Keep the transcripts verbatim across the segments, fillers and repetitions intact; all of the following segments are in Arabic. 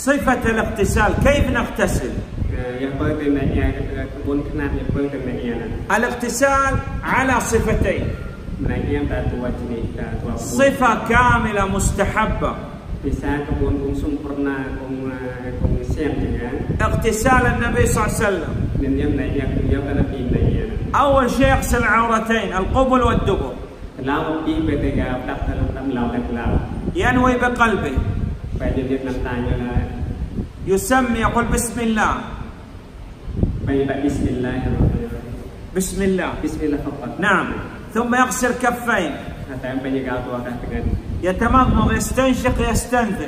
صفة الاغتسال كيف نغتسل؟ الاغتسال على صفتين، صفة كاملة مستحبة اغتسال النبي صلى الله عليه وسلم. أول شيء يغسل العورتين القبل والدبر، ينوي بقلبه، يسمي يقول بسم الله بسم الله بسم الله فقط. نعم. ثم يغسل كفين، يتمضمض يستنشق يستنثر،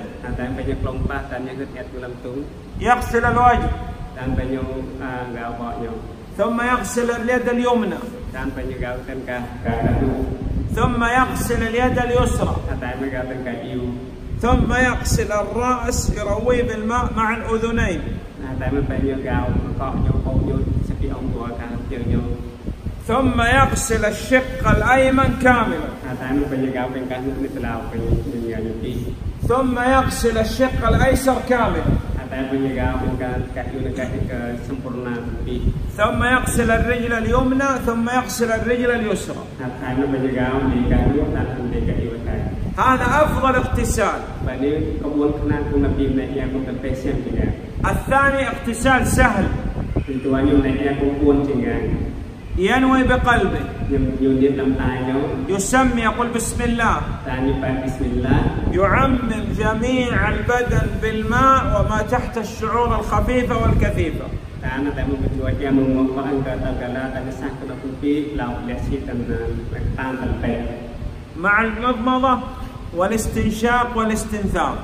يغسل الوجه، ثم يغسل اليد اليمنى، ثم يغسل اليد اليسرى، ثم يغسل الرأس يرويه بالماء مع الأذنين، ثم يغسل الشق الأيمن كاملا، ثم يغسل الشق الأيسر كاملا، ثم يغسل الرجل اليمنى، ثم يغسل الرجل اليسرى. هذا أفضل اغتسال. الثاني اغتسال سهل، ينوي بقلبه، يسمي يقول بسم الله، يعمم جميع البدن بالماء وما تحت الشعور الخفيفة والكثيفة، مع المضمضة والاستنشاق والاستنثار.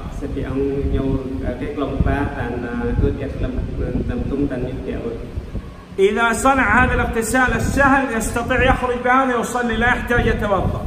إذا صنع هذا الاغتسال السهل يستطيع يخرج بهذا يصلي لا يحتاج يتوضأ.